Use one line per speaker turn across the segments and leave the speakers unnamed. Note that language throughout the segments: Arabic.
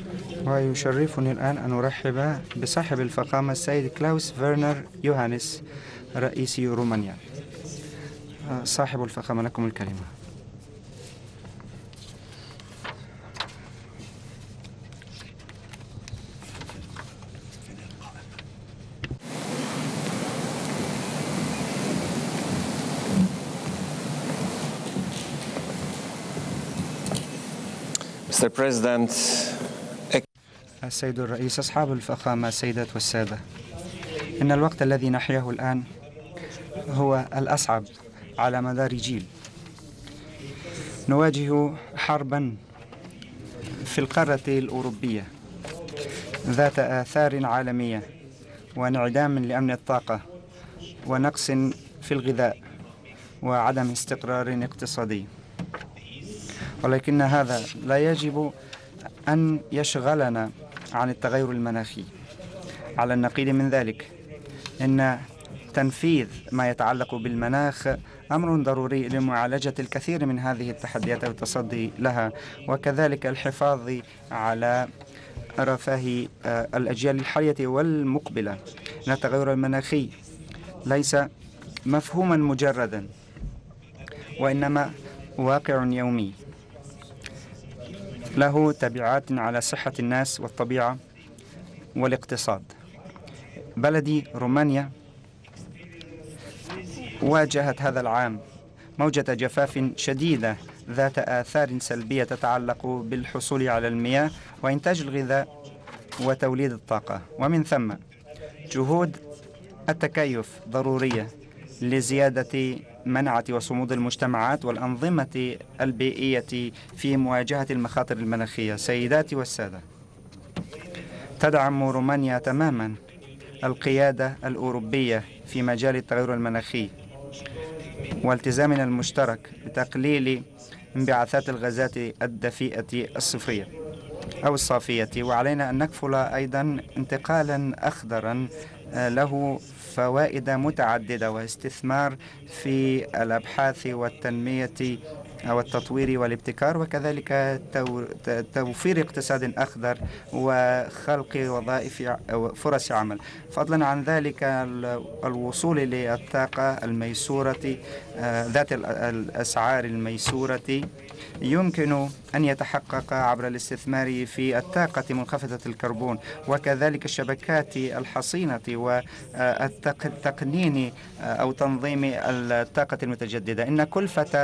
ويشرفني الآن أن أرحب بصاحب الفخامة السيد كلاوس فيرنر يوهانس رئيس رومانيا. صاحب الفخامة لكم الكلمة.
Mr. President,
السيد الرئيس، أصحاب الفخامة، السيدات والسادة، إن الوقت الذي نحياه الآن هو الأصعب على مدار جيل. نواجه حربا في القارة الأوروبية ذات آثار عالمية وانعدام لأمن الطاقة ونقص في الغذاء وعدم استقرار اقتصادي، ولكن هذا لا يجب أن يشغلنا عن التغير المناخي. على النقيض من ذلك، إن تنفيذ ما يتعلق بالمناخ أمر ضروري لمعالجة الكثير من هذه التحديات والتصدي لها، وكذلك الحفاظ على رفاه الأجيال الحالية والمقبلة. إن التغير المناخي ليس مفهوما مجردا، وإنما واقع يومي له تبعات على صحة الناس والطبيعة والاقتصاد. بلدي رومانيا واجهت هذا العام موجة جفاف شديدة ذات آثار سلبية تتعلق بالحصول على المياه وإنتاج الغذاء وتوليد الطاقة، ومن ثم جهود التكيف ضرورية لزيادة مناعة وصمود المجتمعات والأنظمة البيئية في مواجهة المخاطر المناخية. سيداتي والسادة، تدعم رومانيا تماما القيادة الأوروبية في مجال التغير المناخي والتزامنا المشترك بتقليل انبعاثات الغازات الدفيئة الصفرية أو الصافية، وعلينا أن نكفل أيضا انتقالا أخضرا له فوائد متعددة واستثمار في الأبحاث والتنمية أو التطوير والابتكار، وكذلك توفير اقتصاد أخضر وخلق وظائف أو فرص عمل. فضلا عن ذلك، الوصول للطاقة الميسورة ذات الأسعار الميسورة يمكن أن يتحقق عبر الاستثمار في الطاقة منخفضة الكربون، وكذلك الشبكات الحصينة والتقنين أو تنظيم الطاقة المتجددة. إن كلفة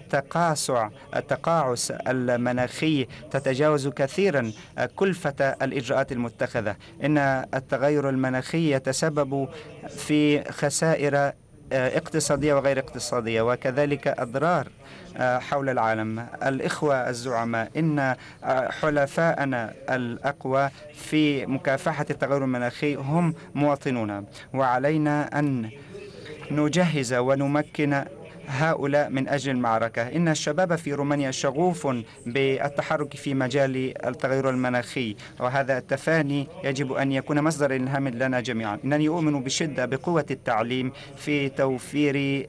التقاعس المناخي تتجاوز كثيرا كلفة الإجراءات المتخذة. إن التغير المناخي يتسبب في خسائر اقتصادية وغير اقتصادية، وكذلك أضرار حول العالم. الإخوة الزعماء، إن حلفاءنا الأقوى في مكافحة التغير المناخي هم مواطنون، وعلينا أن نجهز ونمكن هؤلاء من أجل المعركة. إن الشباب في رومانيا شغوف بالتحرك في مجال التغير المناخي، وهذا التفاني يجب أن يكون مصدر إلهام لنا جميعا. إنني أؤمن بشدة بقوة التعليم في توفير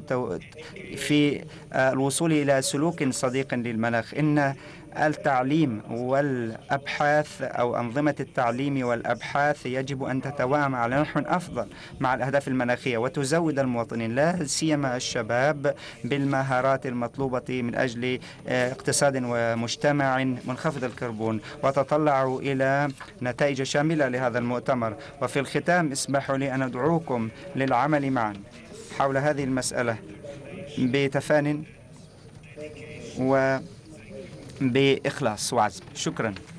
في الوصول إلى سلوك صديق للمناخ. إن التعليم والأبحاث أو أنظمة التعليم والأبحاث يجب أن تتوائم على نحو أفضل مع الأهداف المناخية، وتزود المواطنين لا سيما الشباب بالمهارات المطلوبة من أجل اقتصاد ومجتمع منخفض الكربون. وتطلع إلى نتائج شاملة لهذا المؤتمر. وفي الختام، اسمحوا لي أن أدعوكم للعمل معا حول هذه المسألة بتفان وبإخلاص وعزم. شكرا.